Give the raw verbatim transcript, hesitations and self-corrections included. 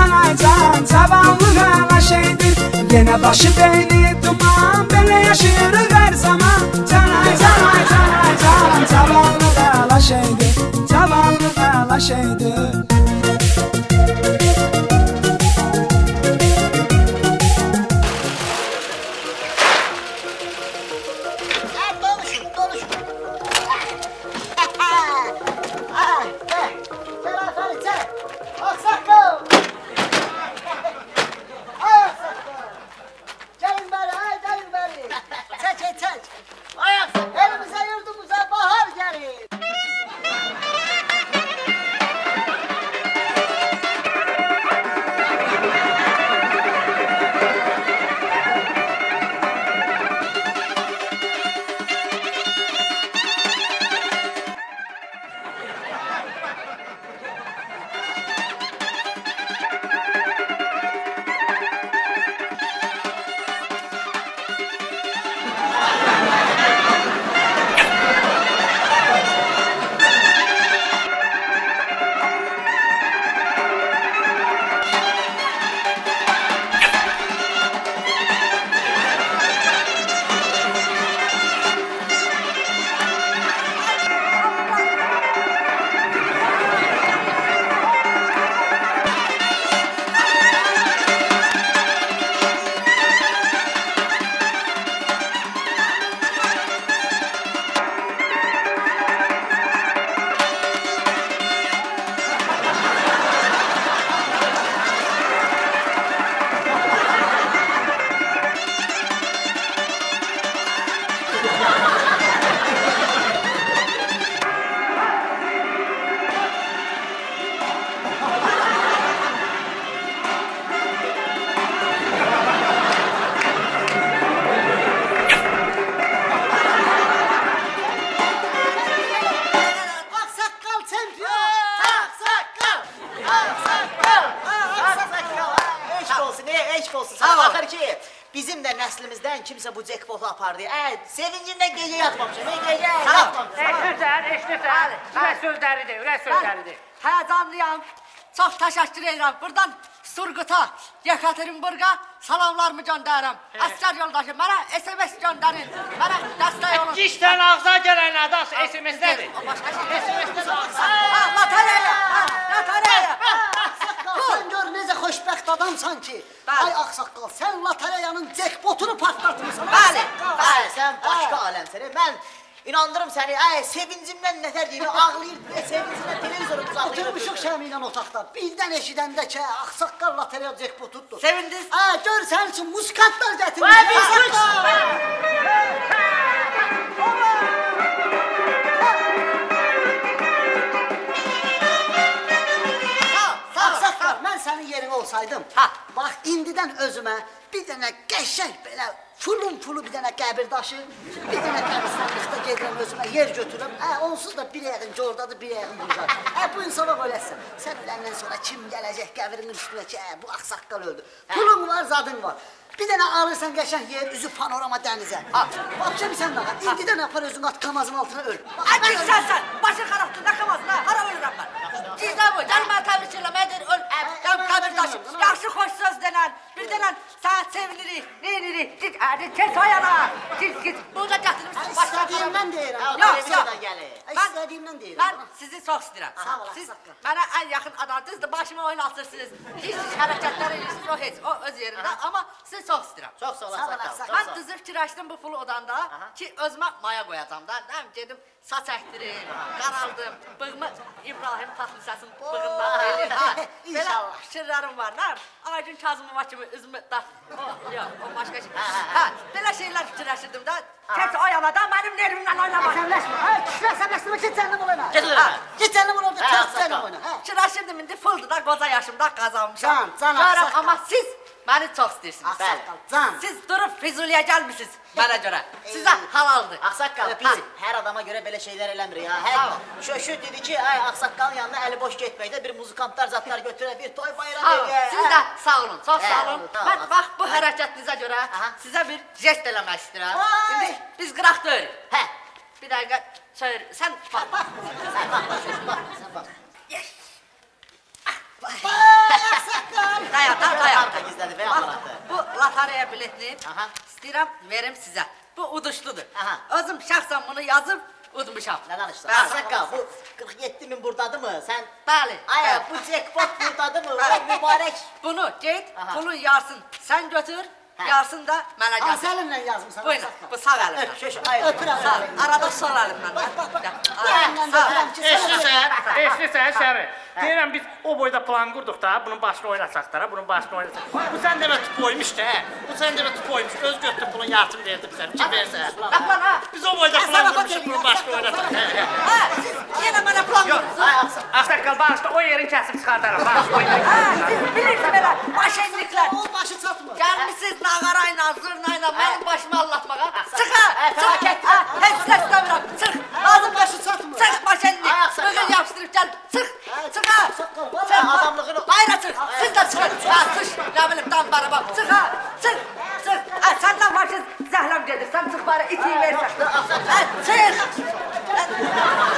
Canay can, zavallı qala şeydir. Yenə başı beyni duman, belə yaşayırıq hər zaman. Canay canay canay can, zavallı qala şeydir. Zavallı qala şeydir. Kimsə bu jackpotu apardı. Ə, sevincindən gecə yatmamışam. Ey gecə yatmamışam. Eşdirsən, eşdirsən. Ürək sözləridir, ürək sözləridir. Həyəcanlıyam. Çox təşəkkür edirəm. Buradan Surguta, Yekaterinburqa salamlarımı göndərirəm. Əsgər yoldaşı, mənə S M S göndərin. Mənə dəstək olun. Gişdən ağza gələn adas S M S-dədir. Başqa şey. S M S-dədir ağza. Lotereya, lotereya. Sən gör necə xoşbəxt adamsan ki. Ay ağsaqqal, sən lotereyanın jackpotunu partlatmışsan. Bəli, bəli, sən başqa aləmsən. Mən inandırım səni, ay sevincimdən nətər deyim, ağlayır, sevincimdən televizorumuz ağlayır. Oturmuşuq Şəmi ilə otaqda, birdən eşidəndə ki, ağsaqqal lotereya jackpotudur. Sevindiniz? Hə, gör sənin üçün muskatlar gətirmiş. Vay, bir Ağsaqqal, mən sənin yerin olsaydım, bax, indidən özümə bir dənə qəşəng belə fulun pulu bir dənə qəbir daşı, bir dənə qəbirstanlıqda gedirəm özümə yer götürürəm. Hə, onsuz da bir yəqin ki, oradadır, bir yəqin burada. Hə, bu insana öləsən. Sən öləndən sonra kim gələcək qəbirinin üstünə ki, hə, bu ağsaqqal öldü. Pulun var, zadın var. Bir dənə alırsan qəşəng yer, üzü panorama dənizə. Bax, kim sən dağa, indidən yapar özün at kamazın altına öl. Ay, sən sən, başın xarabdır, nə kamazın, ha, hara ölürəm mən. Cizə bu, gəl mən təbrik eləmədir, öl, qəbir daşı. Yaxşı, xoş söz denən, bir denən, sən sevinirik, neyinirik, git, hadi, kes ayana, git, git, burada gətirmişsin, başına xarabdır. İstədiyimdən deyirəm. Yox, yox, İstədiyimdən deyirəm. mən sizi çox istəyirəm. Sağ ol, siz mənə ən yaxın adamdınızdır, başıma oyun atırsınız, hiç hərəkətlər edirsiniz, o heç, o öz yerində, amma sizi çox istəyirəm. Çox sağ ol, Ağsaqqal. Mən düzü fikirləşdim bu pulu odanda ki, özümə maya qoyacam da, nəm gedim, saç əkdirim, qaraldım, bığımı İbrahim Tatlıses bığından verir, ha. Belə fikirlərim var, nəm, Aygün Kazımova kimi üzümü da, o, yox, o başqa şey. Hə, belə şeylər fikirləşirdim da, keç o yana da mənim nerimdən oynamaq. Əsəbləşmə, hə, kişiləşmə, git cəhənnəm olayına. Get olayına. Git cəhənnəm olayına, təhs cəhənnəm olayına. Fikirləşirdim, indi fuldur da, qoca yaşımda qazanmışam. Can, can, Görəm, Ağsaqqal. amma siz məni çox istəyirsiniz. Ağsaqqal, can. Siz durub Füzuliyə gəlmişsiniz mənə görə. Sizə halaldır. Ağsaqqal, biz hər adama görə belə şeylər eləmirik ha. Hər şöşü dedi ki, ay Ağsaqqalın yanına əli boş getməkdə bir muzikantlar, zatlar götürə, bir toy bayram eləyək. Siz də sağ olun, çox sağ olun. Mən bax bu hərəkətinizə görə sizə bir jest eləmək istəyirəm. İndi biz qıraq döyürük. Hə. Bir dəqiqə çayır. Sən bax. Sən bax, bax, bax, sən bax. Yes. Vay Ağsaqqal. nədir və Bax, aparatı? bu lotereya biletini Aha. istəyirəm verim sizə. Bu uduşludur. Aha. Özüm şəxsən bunu yazıb udmuşam. Nə danışdın? Bəli. Saqqal, bu qırx yeddi min buradadır mı? Sən... Bəli. Ay, bəli. bu jackpot buradadır mı? Bəli. Vay mübarək. Bunu get, Aha. pulun yarısını sən götür, Hə. yarısını da mənə Ha, gətir. səninlə yazmısan. Buyurun, bu sağ əlimdən. Öp, şöş, ay, öpürəm. Sağ, arada sol əlimdən. Bax, bax, bax. Gel. Bu əlimdən də Sağ. öpürəm ki, sən Eşlisən, eşlisən Şəri. Deyirəm biz o boyda plan qurduq da, bunun başını oynasaq da, bunun başını oynasaq. Bu sən demə tüp koymuş da, bu sən demə tüp koymuş, öz götdü pulun yarısını verdi bizə, kim versə. Bax lan ha. Biz o boyda plan qurmuşuq, bunun başını oynasaq. Ha, siz yenə mənə plan Yox, qurursunuz. Ağsaqqal bağışla, o yerin kəsib çıxardarım, bağış o yerin Ha, kəsib siz bilirsiniz belə maşenliklər. O başı çatmır. Gəlmişsiniz nağarayla, zırnayla mənim başımı anlatmağa. Çıx Ha, ha, çıx. fəlakət. Ha, heç nə istəmirəm. Çıx. Ağzın başı çatmır. Çıx maşenlik. Ay, ağsaqqal. Bığın yapışdırıb gəl. Çıx. Çıx ha. Ağsaqqal, vallahi adamlığını- Hayır çıx. Siz də çıxın. Ha, çıx. Nə bilim tam bara bax. Çıx ha. Çıx. Çıx. Ha, səndən başın zəhləm gedir. Sən çıx bara itiyi versən. Ha, çıx.